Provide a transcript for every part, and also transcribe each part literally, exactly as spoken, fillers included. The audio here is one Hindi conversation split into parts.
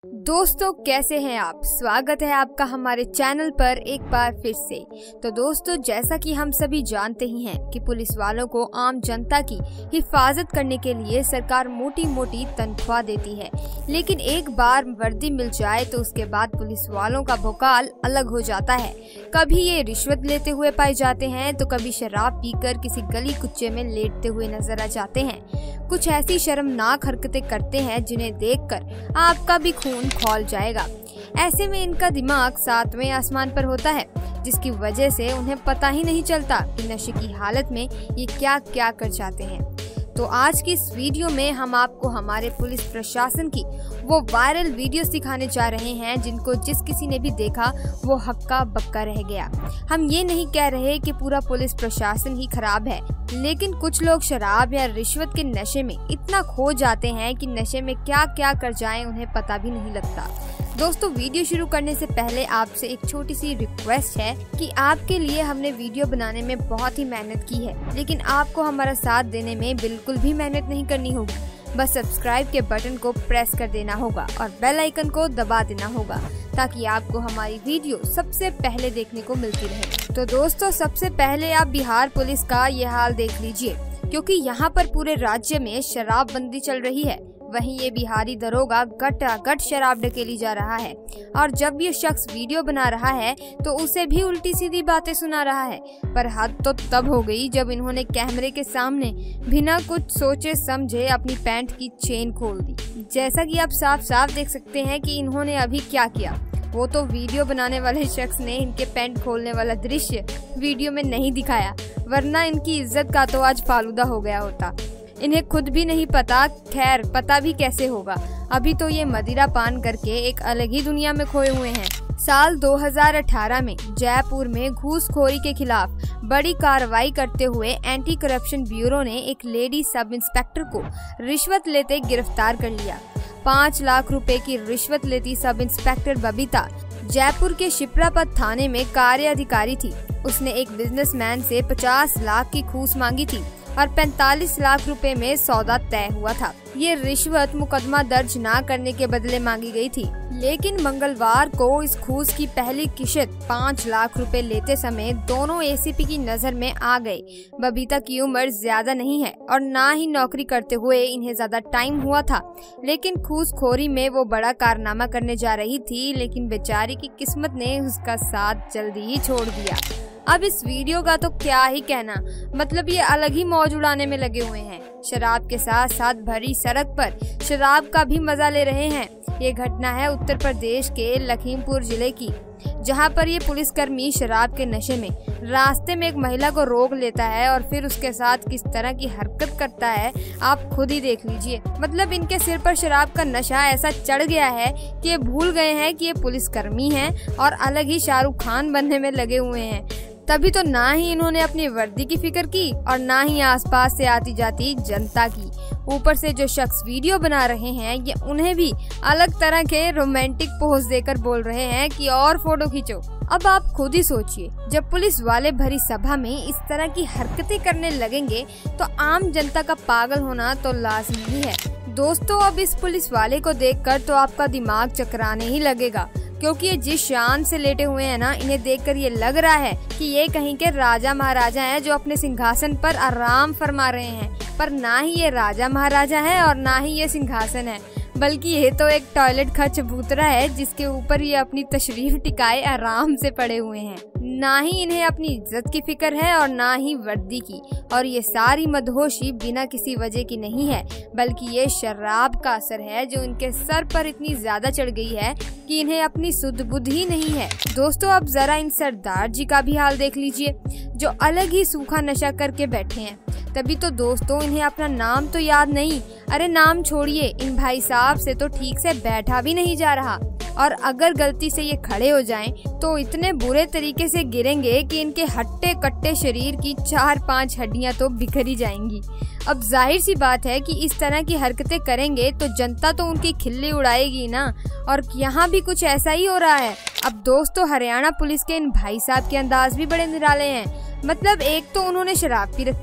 दोस्तों कैसे हैं आप। स्वागत है आपका हमारे चैनल पर एक बार फिर से। तो दोस्तों जैसा कि हम सभी जानते ही हैं कि पुलिस वालों को आम जनता की हिफाजत करने के लिए सरकार मोटी मोटी तनख्वाह देती है, लेकिन एक बार वर्दी मिल जाए तो उसके बाद पुलिस वालों का भौकाल अलग हो जाता है। कभी ये रिश्वत लेते हुए पाए जाते हैं तो कभी शराब पीकर किसी गली कुच्चे में लेटते हुए नजर आ जाते हैं। कुछ ऐसी शर्मनाक हरकतें करते हैं जिन्हें देखकर आपका भी खून खौल जाएगा। ऐसे में इनका दिमाग सातवें आसमान पर होता है, जिसकी वजह से उन्हें पता ही नहीं चलता कि नशे की हालत में ये क्या क्या कर जाते हैं। तो आज की इस वीडियो में हम आपको हमारे पुलिस प्रशासन की वो वायरल वीडियो दिखाने जा रहे हैं जिनको जिस किसी ने भी देखा वो हक्का बक्का रह गया। हम ये नहीं कह रहे कि पूरा पुलिस प्रशासन ही खराब है, लेकिन कुछ लोग शराब या रिश्वत के नशे में इतना खो जाते हैं कि नशे में क्या क्या कर जाएं उन्हें पता भी नहीं लगता। दोस्तों वीडियो शुरू करने से पहले आपसे एक छोटी सी रिक्वेस्ट है कि आपके लिए हमने वीडियो बनाने में बहुत ही मेहनत की है, लेकिन आपको हमारा साथ देने में बिल्कुल भी मेहनत नहीं करनी होगी। बस सब्सक्राइब के बटन को प्रेस कर देना होगा और बेल आइकन को दबा देना होगा ताकि आपको हमारी वीडियो सबसे पहले देखने को मिलती रहे। तो दोस्तों सबसे पहले आप बिहार पुलिस का ये हाल देख लीजिए, क्योंकि यहाँ पर पूरे राज्य में शराबबंदी चल रही है। वहीं ये बिहारी दरोगा गट शराब ढकेली जा रहा है और जब ये शख्स वीडियो बना रहा है तो उसे भी उल्टी सीधी बातें सुना रहा है। पर हद तो तब हो गई जब इन्होंने कैमरे के सामने बिना कुछ सोचे समझे अपनी पैंट की चेन खोल दी। जैसा कि आप साफ साफ देख सकते हैं कि इन्होंने अभी क्या किया। वो तो वीडियो बनाने वाले शख्स ने इनके पैंट खोलने वाला दृश्य वीडियो में नहीं दिखाया, वरना इनकी इज्जत का तो आज फालूदा हो गया होता। इन्हें खुद भी नहीं पता, खैर पता भी कैसे होगा। अभी तो ये मदिरा पान करके एक अलग ही दुनिया में खोए हुए हैं। साल दो हज़ार अठारह में जयपुर में घूसखोरी के खिलाफ बड़ी कार्रवाई करते हुए एंटी करप्शन ब्यूरो ने एक लेडी सब इंस्पेक्टर को रिश्वत लेते गिरफ्तार कर लिया। पाँच लाख रुपए की रिश्वत लेती सब इंस्पेक्टर बबीता जयपुर के शिप्रापत थाने में कार्य अधिकारी थी। उसने एक बिजनेसमैन से पचास लाख की घूस मांगी थी और पैंतालीस लाख रुपए में सौदा तय हुआ था। ये रिश्वत मुकदमा दर्ज न करने के बदले मांगी गई थी, लेकिन मंगलवार को इस घूस की पहली किश्त पाँच लाख रुपए लेते समय दोनों एसीपी की नजर में आ गए। बबीता की उम्र ज्यादा नहीं है और ना ही नौकरी करते हुए इन्हें ज्यादा टाइम हुआ था, लेकिन घूसखोरी में वो बड़ा कारनामा करने जा रही थी, लेकिन बेचारी की किस्मत ने उसका साथ जल्दी ही छोड़ दिया। अब इस वीडियो का तो क्या ही कहना, मतलब ये अलग ही मौज उड़ाने में लगे हुए हैं। शराब के साथ साथ भरी सड़क पर शराब का भी मजा ले रहे हैं। ये घटना है उत्तर प्रदेश के लखीमपुर जिले की, जहां पर ये पुलिसकर्मी शराब के नशे में रास्ते में एक महिला को रोक लेता है और फिर उसके साथ किस तरह की हरकत करता है आप खुद ही देख लीजिए। मतलब इनके सिर पर शराब का नशा ऐसा चढ़ गया है कि ये भूल गए हैं कि ये पुलिसकर्मी हैं और अलग ही शाहरुख खान बनने में लगे हुए हैं। तभी तो ना ही इन्होंने अपनी वर्दी की फिक्र की और ना ही आसपास से आती जाती जनता की। ऊपर से जो शख्स वीडियो बना रहे हैं ये उन्हें भी अलग तरह के रोमांटिक पोज देकर बोल रहे हैं कि और फोटो खींचो। अब आप खुद ही सोचिए, जब पुलिस वाले भरी सभा में इस तरह की हरकतें करने लगेंगे तो आम जनता का पागल होना तो लाजमी ही है। दोस्तों अब इस पुलिस वाले को देखकर तो आपका दिमाग चकराने ही लगेगा, क्योंकि ये जिस शान से लेटे हुए हैं ना, इन्हें देखकर ये लग रहा है कि ये कहीं के राजा महाराजा हैं जो अपने सिंहासन पर आराम फरमा रहे हैं। पर ना ही ये राजा महाराजा है और ना ही ये सिंहासन है, बल्कि ये तो एक टॉयलेट का चबूतरा है जिसके ऊपर ये अपनी तशरीफ टिकाए आराम से पड़े हुए हैं। ना ही इन्हें अपनी इज्जत की फिक्र है और ना ही वर्दी की, और ये सारी मदहोशी बिना किसी वजह की नहीं है, बल्कि ये शराब का असर है जो इनके सर पर इतनी ज्यादा चढ़ गई है कि इन्हें अपनी सुध बुध ही नहीं है। दोस्तों अब जरा इन सरदार जी का भी हाल देख लीजिए, जो अलग ही सूखा नशा करके बैठे हैं। तभी तो दोस्तों इन्हें अपना नाम तो याद नहीं, अरे नाम छोड़िए, इन भाई साहब से तो ठीक से बैठा भी नहीं जा रहा, और अगर गलती से ये खड़े हो जाएं तो इतने बुरे तरीके से गिरेंगे कि इनके हट्टे कट्टे शरीर की चार पांच हड्डियां तो बिखरी जाएंगी। अब जाहिर सी बात है कि इस तरह की हरकतें करेंगे तो जनता तो उनकी खिल्ली उड़ाएगी ना, और यहाँ भी कुछ ऐसा ही हो रहा है। अब दोस्तों हरियाणा पुलिस के इन भाई साहब के अंदाज भी बड़े निराले हैं। मतलब एक तो उन्होंने शराब पी रखी है,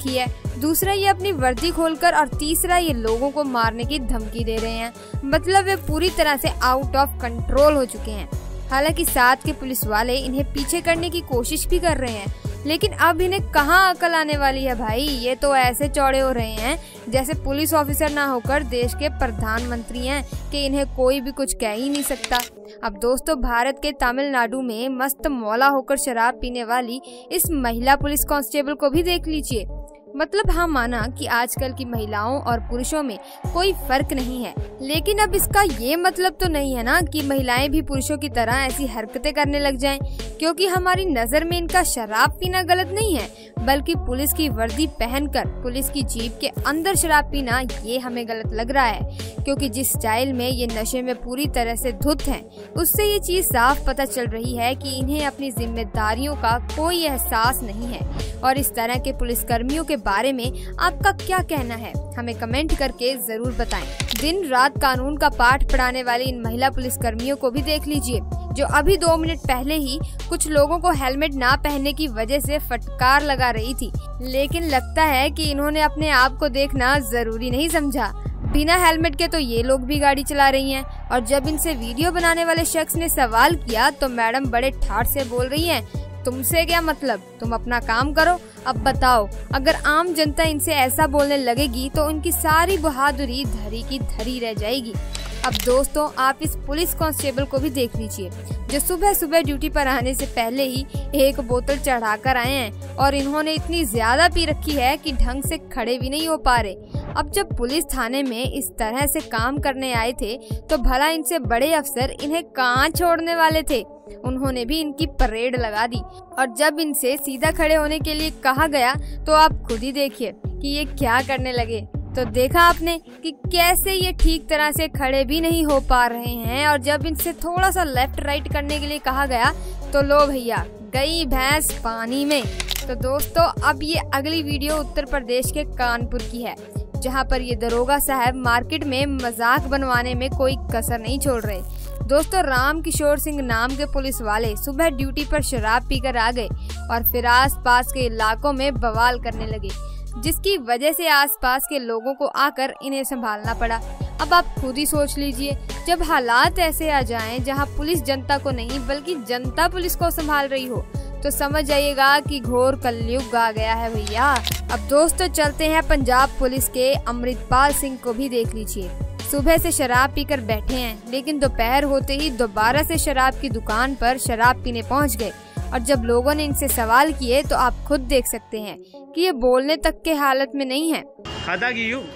दूसरा ये अपनी वर्दी खोलकर, और तीसरा ये लोगों को मारने की धमकी दे रहे हैं। मतलब वे पूरी तरह से आउट ऑफ कंट्रोल हो चुके हैं। हालांकि साथ के पुलिस वाले इन्हें पीछे करने की कोशिश भी कर रहे हैं, लेकिन अब इन्हें कहाँ अकल आने वाली है भाई। ये तो ऐसे चौड़े हो रहे हैं जैसे पुलिस ऑफिसर ना होकर देश के प्रधानमंत्री हैं कि इन्हें कोई भी कुछ कह ही नहीं सकता। अब दोस्तों, भारत के तमिलनाडु में मस्त मौला होकर शराब पीने वाली इस महिला पुलिस कांस्टेबल को भी देख लीजिए। मतलब हाँ, माना कि आजकल की महिलाओं और पुरुषों में कोई फर्क नहीं है, लेकिन अब इसका ये मतलब तो नहीं है ना कि महिलाएं भी पुरुषों की तरह ऐसी हरकतें करने लग जाएं, क्योंकि हमारी नजर में इनका शराब पीना गलत नहीं है, बल्कि पुलिस की वर्दी पहनकर पुलिस की जीप के अंदर शराब पीना ये हमें गलत लग रहा है। क्योंकि जिस स्टाइल में ये नशे में पूरी तरह से धुत हैं, उससे ये चीज साफ पता चल रही है कि इन्हें अपनी जिम्मेदारियों का कोई एहसास नहीं है। और इस तरह के पुलिस कर्मियों के बारे में आपका क्या कहना है, हमें कमेंट करके जरूर बताएं। दिन रात कानून का पाठ पढ़ाने वाली इन महिला पुलिस कर्मियों को भी देख लीजिए, जो अभी दो मिनट पहले ही कुछ लोगों को हेलमेट ना पहनने की वजह से फटकार लगा रही थी। लेकिन लगता है कि इन्होंने अपने आप को देखना जरूरी नहीं समझा। बिना हेलमेट के तो ये लोग भी गाड़ी चला रही हैं। और जब इनसे वीडियो बनाने वाले शख्स ने सवाल किया तो मैडम बड़े ठाठ से बोल रही हैं, तुमसे क्या मतलब, तुम अपना काम करो। अब बताओ, अगर आम जनता इनसे ऐसा बोलने लगेगी तो उनकी सारी बहादुरी धरी की धरी रह जाएगी। अब दोस्तों, आप इस पुलिस कांस्टेबल को भी देख लीजिए, जो सुबह सुबह ड्यूटी पर आने से पहले ही एक बोतल चढ़ा कर आए हैं, और इन्होंने इतनी ज्यादा पी रखी है कि ढंग से खड़े भी नहीं हो पा रहे। अब जब पुलिस थाने में इस तरह से काम करने आए थे तो भला इनसे बड़े अफसर इन्हें कहाँ छोड़ने वाले थे। उन्होंने भी इनकी परेड लगा दी, और जब इनसे सीधा खड़े होने के लिए कहा गया तो आप खुद ही देखिए कि ये क्या करने लगे। तो देखा आपने कि कैसे ये ठीक तरह से खड़े भी नहीं हो पा रहे हैं, और जब इनसे थोड़ा सा लेफ्ट राइट करने के लिए कहा गया तो लो भैया, गई भैंस पानी में। तो दोस्तों, अब ये अगली वीडियो उत्तर प्रदेश के कानपुर की है, जहां पर ये दरोगा साहब मार्केट में मजाक बनवाने में कोई कसर नहीं छोड़ रहे। दोस्तों, राम किशोर सिंह नाम के पुलिस वाले सुबह ड्यूटी पर शराब पीकर आ गए और फिर आस पास के इलाकों में बवाल करने लगे, जिसकी वजह से आसपास के लोगों को आकर इन्हें संभालना पड़ा। अब आप खुद ही सोच लीजिए, जब हालात ऐसे आ जाएं जहां पुलिस जनता को नहीं बल्कि जनता पुलिस को संभाल रही हो, तो समझ जाइएगा कि घोर कलयुग आ गया है भैया। अब दोस्तों, चलते हैं पंजाब पुलिस के अमृतपाल सिंह को भी देख लीजिए। सुबह से शराब पीकर बैठे हैं, लेकिन दोपहर होते ही दोबारा से शराब की दुकान पर शराब पीने पहुंच गए। और जब लोगों ने इनसे सवाल किए तो आप खुद देख सकते हैं कि ये बोलने तक के हालत में नहीं है। खाता की यू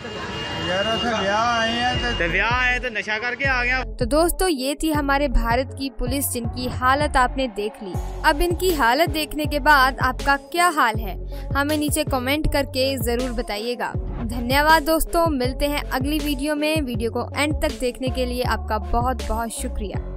आए हैं तो ब्याह आए तो नशा करके आ गया। तो दोस्तों, ये थी हमारे भारत की पुलिस, जिनकी हालत आपने देख ली। अब इनकी हालत देखने के बाद आपका क्या हाल है, हमें नीचे कमेंट करके जरूर बताइएगा। धन्यवाद दोस्तों, मिलते हैं अगली वीडियो में। वीडियो को एंड तक देखने के लिए आपका बहुत बहुत शुक्रिया।